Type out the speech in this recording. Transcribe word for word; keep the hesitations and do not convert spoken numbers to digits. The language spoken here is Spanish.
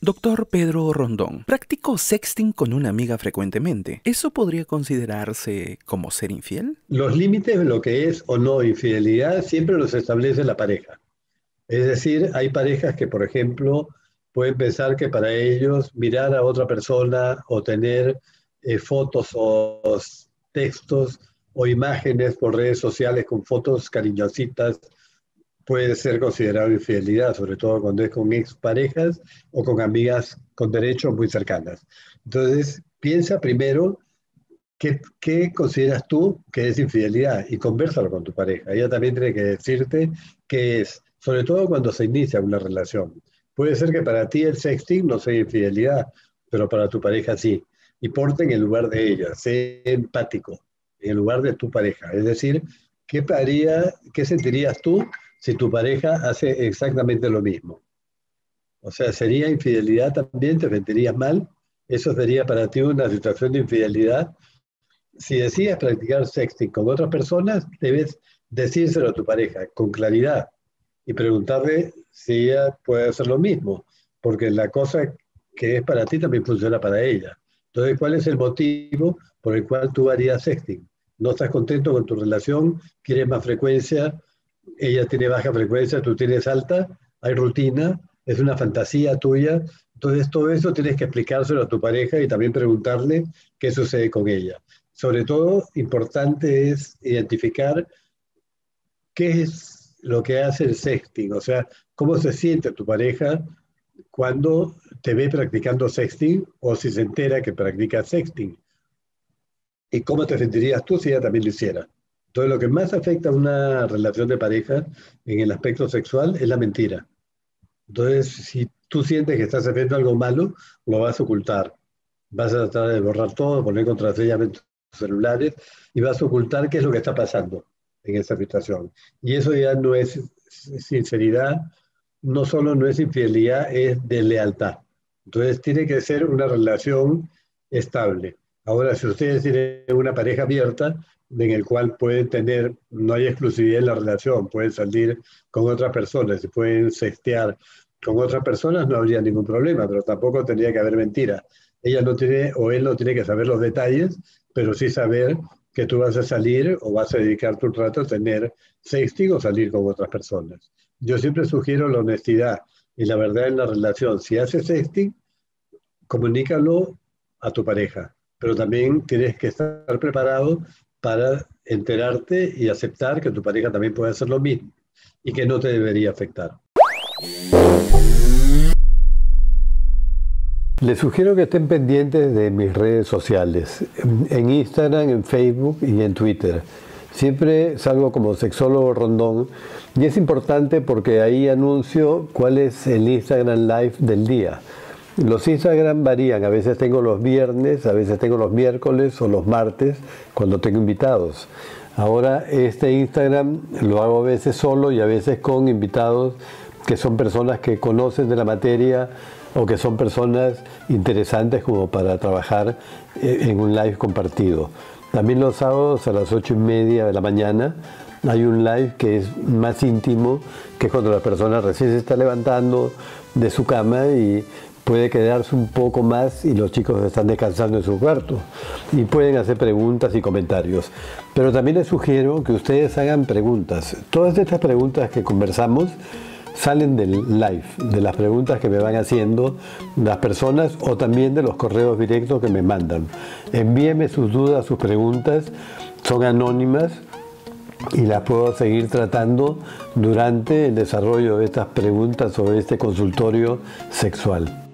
Doctor Pedro Rondón, practico sexting con una amiga frecuentemente. ¿Eso podría considerarse como ser infiel? Los límites de lo que es o no infidelidad siempre los establece la pareja. Es decir, hay parejas que, por ejemplo, pueden pensar que para ellos mirar a otra persona o tener eh, fotos o textos o imágenes por redes sociales con fotos cariñositas puede ser considerado infidelidad, sobre todo cuando es con exparejas o con amigas con derechos muy cercanas. Entonces, piensa primero qué, qué consideras tú que es infidelidad y convérsalo con tu pareja. Ella también tiene que decirte qué es, sobre todo cuando se inicia una relación. Puede ser que para ti el sexting no sea infidelidad, pero para tu pareja sí. Y ponte en el lugar de ella, sé empático, en el lugar de tu pareja. Es decir, ¿qué haría, qué sentirías tú si tu pareja hace exactamente lo mismo? O sea, ¿sería infidelidad también? ¿Te sentirías mal? ¿Eso sería para ti una situación de infidelidad? Si decides practicar sexting con otras personas, debes decírselo a tu pareja con claridad y preguntarle si ella puede hacer lo mismo, porque la cosa que es para ti también funciona para ella. Entonces, ¿cuál es el motivo por el cual tú harías sexting? ¿No estás contento con tu relación? ¿Quieres más frecuencia? Ella tiene baja frecuencia, tú tienes alta, hay rutina, es una fantasía tuya. Entonces, todo eso tienes que explicárselo a tu pareja y también preguntarle qué sucede con ella. Sobre todo, importante es identificar qué es lo que hace el sexting, o sea, cómo se siente tu pareja cuando te ve practicando sexting o si se entera que practicas sexting. ¿Y cómo te sentirías tú si ella también lo hiciera? Entonces, lo que más afecta a una relación de pareja en el aspecto sexual es la mentira. Entonces, si tú sientes que estás haciendo algo malo, lo vas a ocultar. Vas a tratar de borrar todo, poner contraseñas en tus celulares y vas a ocultar qué es lo que está pasando en esa situación. Y eso ya no es sinceridad, no solo no es infidelidad, es deslealtad. Entonces, tiene que ser una relación estable. Ahora, si ustedes tienen una pareja abierta, en el cual pueden tener, no hay exclusividad en la relación, pueden salir con otras personas, y pueden sextear con otras personas, no habría ningún problema, pero tampoco tendría que haber mentira. Ella no tiene, o él no tiene que saber los detalles, pero sí saber que tú vas a salir o vas a dedicarte un rato a tener sexting o salir con otras personas. Yo siempre sugiero la honestidad y la verdad en la relación. Si haces sexting, comunícalo a tu pareja, pero también tienes que estar preparado para enterarte y aceptar que tu pareja también puede hacer lo mismo y que no te debería afectar. Les sugiero que estén pendientes de mis redes sociales, en Instagram, en Facebook y en Twitter. Siempre salgo como Sexólogo Rondón y es importante porque ahí anuncio cuál es el Instagram Live del día. Los Instagram varían, a veces tengo los viernes, a veces tengo los miércoles o los martes cuando tengo invitados. Ahora este Instagram lo hago a veces solo y a veces con invitados que son personas que conocen de la materia o que son personas interesantes como para trabajar en un live compartido. También los sábados a las ocho y media de la mañana hay un live que es más íntimo, que es cuando la persona recién se está levantando de su cama y puede quedarse un poco más y los chicos están descansando en su cuarto y pueden hacer preguntas y comentarios. Pero también les sugiero que ustedes hagan preguntas. Todas estas preguntas que conversamos salen del live, de las preguntas que me van haciendo las personas o también de los correos directos que me mandan. Envíenme sus dudas, sus preguntas, son anónimas y las puedo seguir tratando durante el desarrollo de estas preguntas sobre este consultorio sexual.